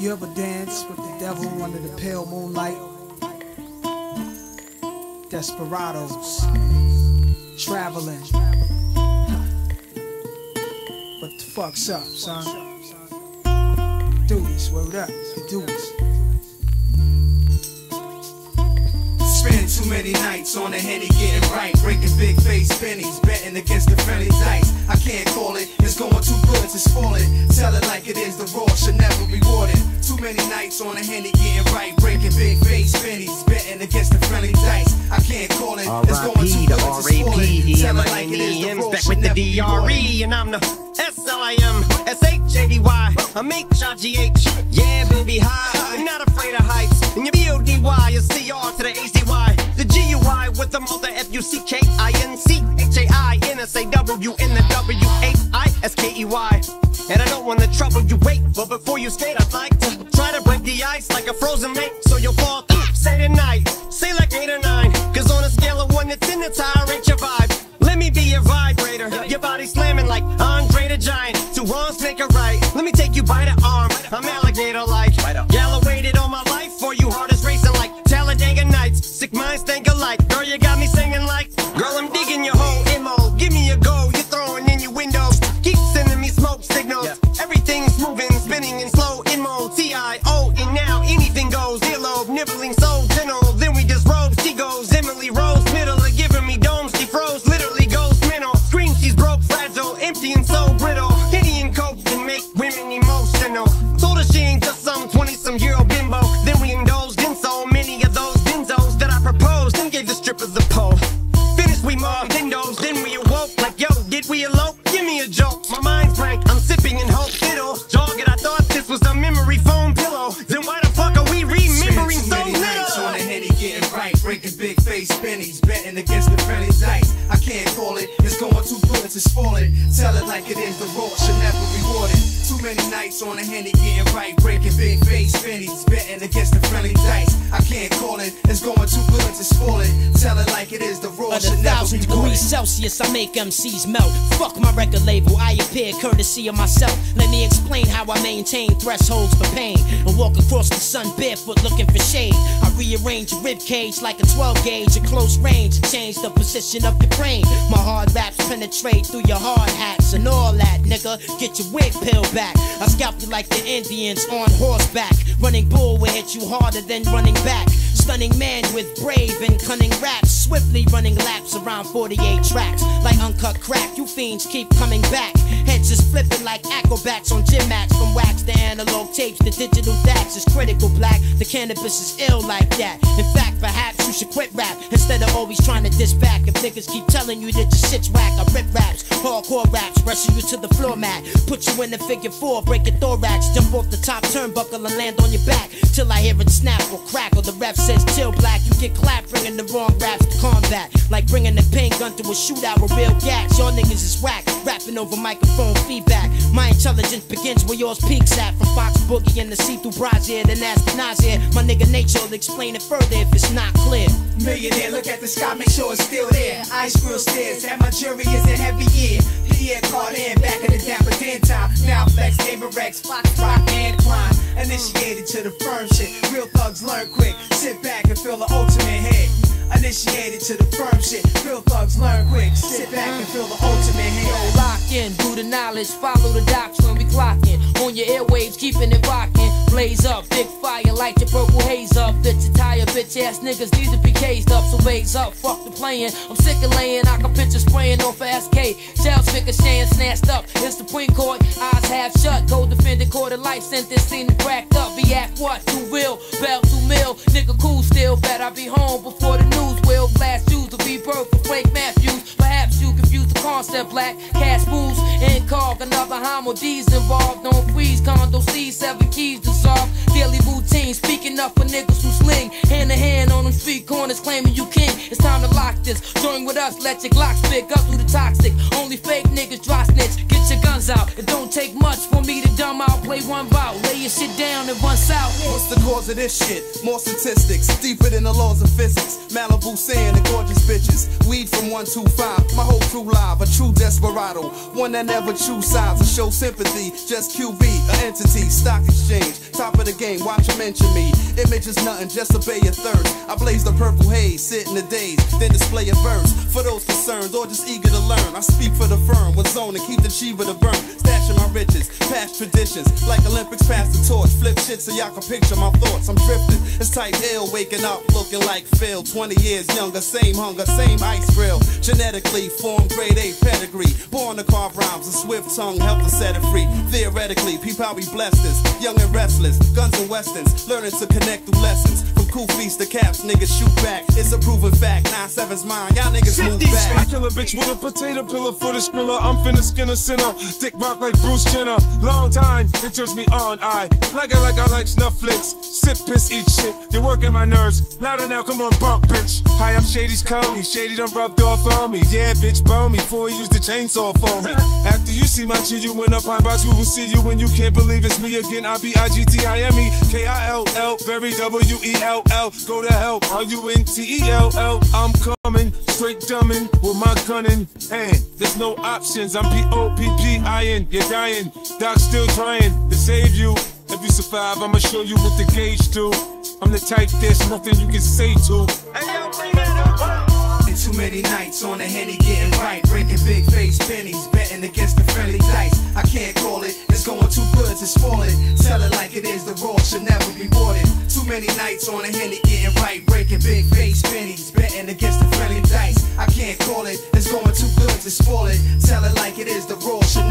You ever dance with the devil under the pale moonlight? Desperados, traveling. What the fuck's up, son? Do this, word up, do this. Spend too many nights on the Henny getting right, breaking big face pennies, betting against the friendly dice. I can't call it, it's going too good to spoil it. Tell it like it is, the raw should never be rewarded. Too many nights on the Henny getting right, breaking big face pennies, betting against the friendly dice. I can't call it, it's going too good to spoil it. Tell it like it is, the raw should never be rewarded. And I'm the SLIM-SHADY. I'm HIGH, yeah, baby, high. I'm not afraid of heights. And your BODY is CR to the ACY. The GUI with the multi FUCKINCHAINSAW in the WHISKEY. And I don't want to trouble you, wait, but before you skate, I'd like to try to break the ice like a frozen lake, so you'll fall through. Say tonight, say like 8 or 9, cause on a scale of 1 to 10, it's how I rate your vibe. Let me be your vibrator, your body slamming like Andre the Giant. 2 wrongs make a right, let me take you by the arm. I'm alligator-like, y'all waited all my life for you, heart is racing like Talladega Nights. Sick minds think alike, girl, you got me singing like, girl, I'm digging your whole MO. Give me a go, you're throwing in your windows. Keep sending me smoke signals, everything's moving, spinning in slow MO, TIO, and now anything goes. Earlobe, nibbling so gentle, then we disrobe. She goes, Emily Rose, middle of giving me domes, she froze, literally goes mental. Scream, she's broke, fragile, empty and so brittle. Hitty and coke can make women emotional. Told her she ain't just some 20-some-year-old bimbo. Then we indulged in so many of those benzos that I proposed and gave the strippers a pole. Finished, we mobbed windows, then we awoke like, yo, did we elope? Give me a joke, my mind's blank, I'm sipping and hope it'll jog it. I thought this was a memory foam pillow. Then why the fuck are we remembering so little? On the Henny getting right, breaking big face pennies, betting against the friendly dice. I can't call it, it's going too good to spoil it. Tell it like it is, the raw should never be rewarded. Too many nights on the Henny getting right, breaking big face pennies, betting against the friendly dice. I can't call it, it's going too good to spoil it. Tell it like it is, the raw should never be rewarded. 1,000 degrees Celsius, I make MCs melt. Fuck my record label, I appear courtesy of myself. Let me explain how I maintain thresholds for pain and walk across the sun barefoot looking for shade. I rearrange your rib cage like a 12 gauge at close range, change the position of your brain. My hard raps penetrate through your hard hats and all that, nigga. Get your wig peeled back. I scalp you like the Indians on horseback. Running bull will hit you harder than running back. Stunning man with brave and cunning raps, swiftly running laps around 48 tracks. Like uncut crack, you fiends keep coming back. Heads is flipping like acrobats on gym mats. From wax to analog tapes, the digital dax is critical black. The cannabis is ill like that. In fact, perhaps you should quit rap instead of always trying to diss back. If niggas keep telling you that your shit's whack, I rip raps, hardcore raps, rushing you to the floor mat. Put you in the figure 4, break your thorax, jump off the top turnbuckle and land on your back till I hear it snap or crack or the ref says chill black. You get clapped bringing the wrong raps to combat, like bringing the pain gun to a shootout with real gas. Y'all niggas is whack, rapping over microphone feedback. My intelligence begins where yours peaks at. From Fox Boogie and the see-through brazier, then ask the Nazir. My nigga Nature will explain it further if it's not clear. Millionaire, look at the sky, make sure it's still there. Ice grill stairs, and my jury is a heavy year. Pierre Cardin, back in the Dapper Dan time. Now flex, Neighbor Rex, Fox, Rock, and Climb. Initiated to the firm shit, real thugs learn quick. Sit back and feel the ultimate hit. Initiated to the firm shit, real thugs learn quick. Sit back and feel the ultimate hit. Yo, lock in, do the knowledge, follow the doctrine, we clocking. On your airwaves, keeping it rocking. Blaze up, big fire, light your purple haze up. That your tired bitch ass niggas need to be caged up. So raise up, fuck the playing. I'm sick of laying, I can picture spraying off a SK. Shells ricocheting, snatched up. It's the Supreme Court, eyes half shut. Go defended, court of life sentence, seen it cracked up. Be act what? Too real, bell 2 mil. Nigga cool still, bet I be home before the news will. Flash shoes will be birth for Frank Matthews. Perhaps you confuse the concept, black cash moves and carve another homo D's involved. Don't freeze, condo C's, 7 keys to solve. Daily routine, speaking up for niggas who sling hand to hand on them street corners, claiming you king. It's time to lock this. Join with us, let your Glocks pick up through the toxic. Only fake niggas dry snitch. Get your guns out. It don't take much for me to dumb out. Play one bout, lay your shit down and run south. What's the cause of this shit? More statistics, deeper than the laws of physics. Malibu sand and gorgeous bitches. Weed from 125, my whole crew live. A true desperado, one that never choose sides or show sympathy. Just QB, an entity, stock exchange, top of the the game, watch them mention me. Image is nothing, just obey your thirst. I blaze the purple haze, sit in the days, then display a verse. For those concerned or just eager to learn, I speak for the firm, with zone and keep the chiva to burn. Stashing my riches, past traditions, like Olympics pass the torch. Flip shit so y'all can picture my thoughts. I'm drifting, it's tight ill, waking up looking like Phil. 20 years younger, same hunger, same ice grill. Genetically formed grade A pedigree, born to carve rhymes, a swift tongue help to set it free. Theoretically, peep how we blessed this, young and restless, guns and westerns, learning to connect through lessons. From cool feast to caps, niggas shoot back. It's a proven fact, 9-7's mine, y'all niggas move back. I kill a bitch with a potato pillar for the skriller. I'm finna skin a sinner, dick rock like Bruce Jenner. Long time, it turns me on, I like I like snuff flicks. Sip, piss, eat shit, you're working my nerves. Louder now, come on, bump, bitch. Hi, I'm Shady's Coney, Shady done rubbed off on me. Yeah, bitch, bone me, before he used the chainsaw for me. After you see my chin, you went up high box, we will see you when you can't believe it's me again. I B-I-G-T-I-M-E, K-I-L-L, very W-E-L-L. Go to hell, R-U-N-T-E-L-L. I'm coming, straight dumbin' with my gun in hand. There's no options, I'm P-O-P-P-I-N. You're dying, Doc's still trying to save you. If you survive, I'ma show you what the gauge do. I'm the type there's nothing you can say to. Hey, yo, bring that up. Too many nights on the Henny getting right, breaking big face pennies, betting against the friendly dice. I can't call it, it's going too good to spoil it. Tell it like it is, the raw should never be boarded. Too many nights on the Henny getting right, breaking big face pennies, betting against the friendly dice. I can't call it, it's going too good to spoil it. Tell it like it is, the raw should